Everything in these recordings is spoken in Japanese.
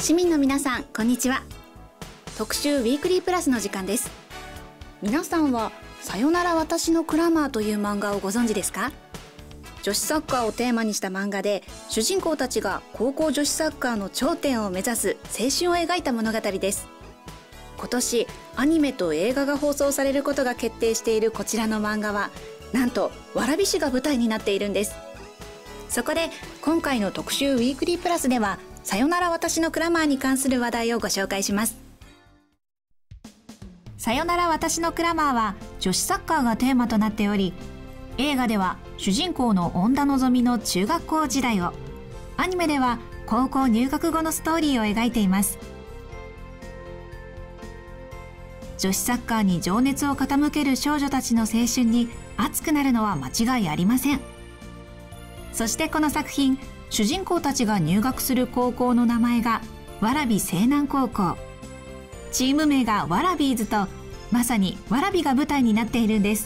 市民の皆さん、こんにちは。特集ウィークリープラスの時間です。皆さんはさよなら私のクラマーという漫画をご存知ですか？女子サッカーをテーマにした漫画で、主人公たちが高校女子サッカーの頂点を目指す青春を描いた物語です。今年アニメと映画が放送されることが決定しているこちらの漫画は、なんと蕨市が舞台になっているんです。そこで今回の特集ウィークリープラスでは、さよなら私のクラマーに関する話題をご紹介します。さよなら私のクラマーは女子サッカーがテーマとなっており、映画では主人公の恩田望の中学校時代を、アニメでは高校入学後のストーリーを描いています。女子サッカーに情熱を傾ける少女たちの青春に熱くなるのは間違いありません。そしてこの作品、主人公たちが入学する高校の名前が蕨西南高校、チーム名がワラビーズと、まさに蕨が舞台になっているんです。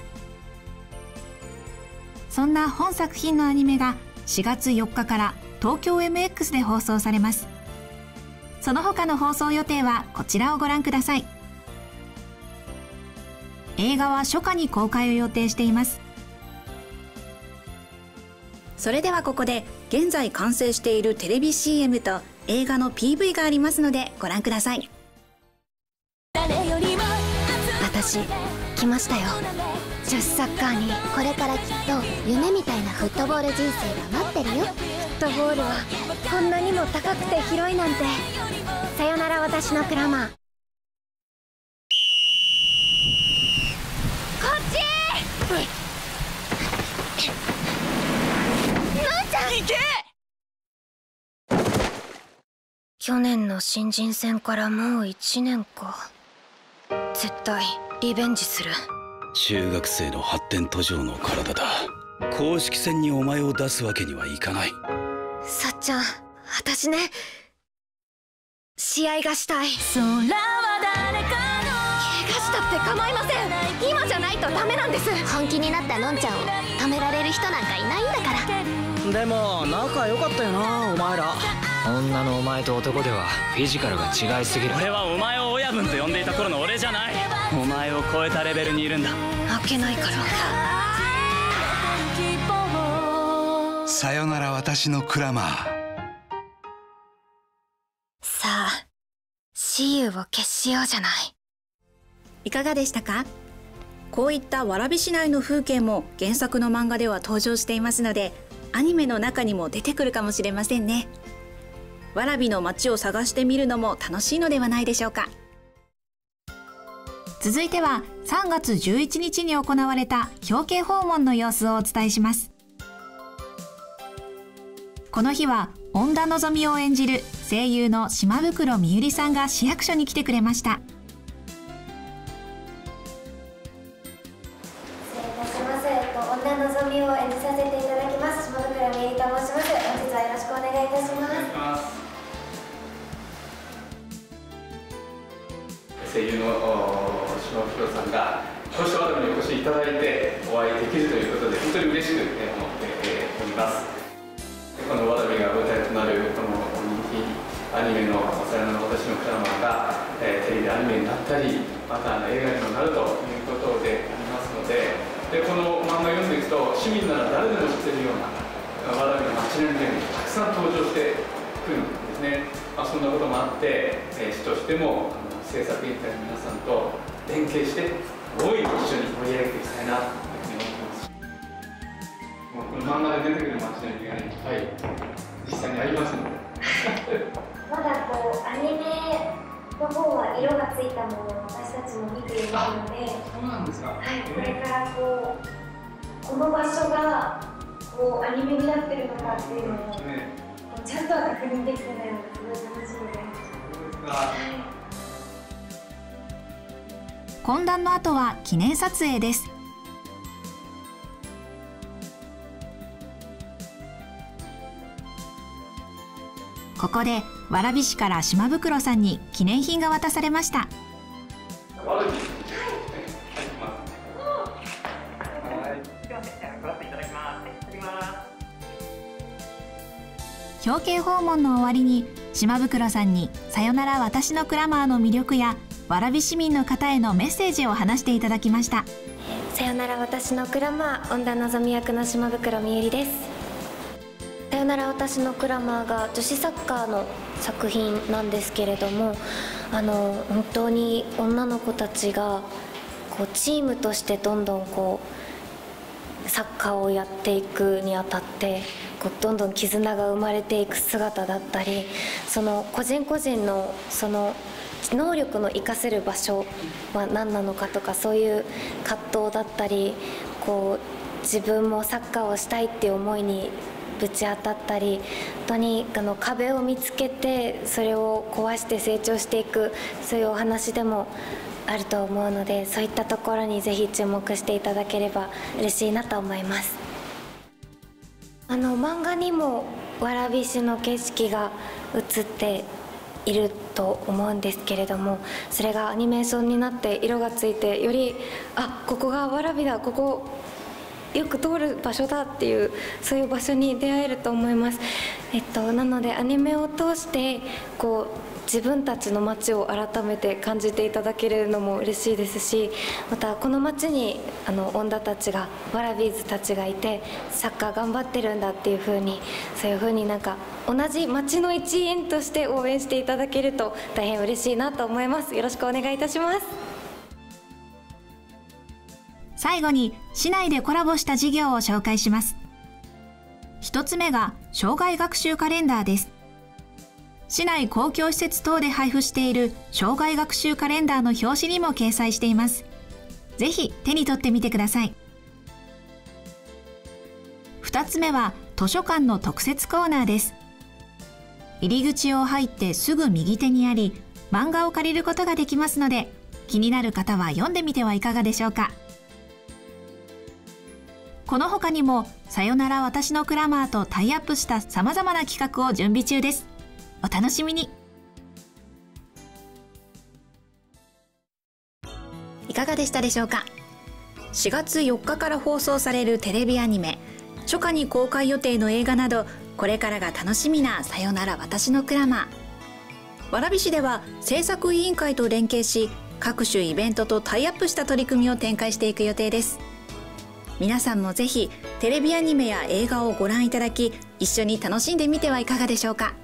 そんな本作品のアニメが4月4日から東京 MX で放送されます。その他の放送予定はこちらをご覧ください。映画は初夏に公開を予定しています。それではここで現在完成しているテレビ CM と映画の PV がありますのでご覧ください。 私来ましたよ。女子サッカーにこれからきっと夢みたいなフットボール人生が待ってるよ。フットボールはこんなにも高くて広いなんて。さよなら私のクラマー。こっちのんちゃん行け。去年の新人戦からもう1年か。絶対リベンジする。 中学生の発展途上の体だ。公式戦にお前を出すわけにはいかない。 さっちゃん、私ね、試合がしたい。怪我したって構いません。今じゃないとダメなんです。本気になったのんちゃんを止められる人なんかいないんだから。 でも仲良かったよな、お前ら。女のお前と男ではフィジカルが違いすぎる。 俺はお前を親分と呼んでいた頃の俺じゃない。お前を超えたレベルにいるんだ。 負けないから。 さよなら私のクラマー。 さあ、雌雄を決しようじゃない。 いかがでしたか？こういった蕨市内の風景も原作の漫画では登場していますので、アニメの中にも出てくるかもしれませんね。蕨の街を探してみるのも楽しいのではないでしょうか。続いては3月11日に行われた表敬訪問の様子をお伝えします。この日は恩田望を演じる声優の島袋美由里さんが市役所に来てくれました。 失礼いたします。恩田望を演じさせていただきます島袋美由里と申します。本日はよろしくお願いいたします。 声優の島袋さんがこうした蕨にお越しいただいてお会いできるということで、本当に嬉しく思っております。この蕨が舞台となるこの人気アニメの「さよなら私のクラマー」がテレビアニメになったり、また映画にもなるということでありますので、この漫画を読んでいくと市民なら誰でも知っているような蕨の街並みがたくさん登場してくるんですね。そんなこともあって、市としても制作委員会の皆さんと連携して大いに一緒に盛り上げていきたいなというふうに思ってます。この漫画で出てくる街並みがね、はい、実際にありますのでまだアニメの方は色がついたものを私たちも見ていないので。 そうなんですか。 はい、これからこの場所がアニメになってるのかっていうのを、ちゃんとは確認できてないので、すごい楽しみです。そうですか。はい、 懇談の後は記念撮影です。ここで蕨市から島袋さんに記念品が渡されました。表敬訪問の終わりに島袋さんにさよなら私のクラマーの魅力や蕨市民の方へのメッセージを話していただきました。 さよなら私のクラマー、恩田のぞみ役の島袋美由です。さよなら私のクラマーが女子サッカーの作品なんですけれども、本当に女の子たちがこうチームとしてどんどんこうサッカーをやっていくにあたってこうどんどん絆が生まれていく姿だったり、その個人個人のその能力の活かせる場所は何なのかとか、そういう葛藤だったり、こう自分もサッカーをしたいっていう思いにぶち当たったり、本当に壁を見つけてそれを壊して成長していく、そういうお話でもあると思うので、そういったところにぜひ注目していただければ嬉しいなと思います。漫画にも蕨市の景色が映っていると思うんですけれども、それがアニメーションになって色がついて、よりここが蕨だ、ここよく通る場所だっていう、そういう場所に出会えると思います。なのでアニメを通してこう自分たちの街を改めて感じていただけるのも嬉しいですし、またこの街に恩田たちが、ワラビーズたちがいてサッカー頑張ってるんだっていう風に、そういう風になんか同じ街の一員として応援していただけると大変嬉しいなと思います。よろしくお願いいたします。 最後に市内でコラボした事業を紹介します。一つ目が生涯学習カレンダーです。市内公共施設等で配布している生涯学習カレンダーの表紙にも掲載しています。ぜひ手に取ってみてください。二つ目は図書館の特設コーナーです。入り口を入ってすぐ右手にあり、漫画を借りることができますので、気になる方は読んでみてはいかがでしょうか。この他にもさよなら私のクラマーとタイアップした様々な企画を準備中です。お楽しみに。いかがでしたでしょうか。4月4日から放送されるテレビアニメ、初夏に公開予定の映画など、これからが楽しみなさよなら私のクラマー。蕨市では制作委員会と連携し、各種イベントとタイアップした取り組みを展開していく予定です。皆さんもぜひテレビアニメや映画をご覧いただき、一緒に楽しんでみてはいかがでしょうか。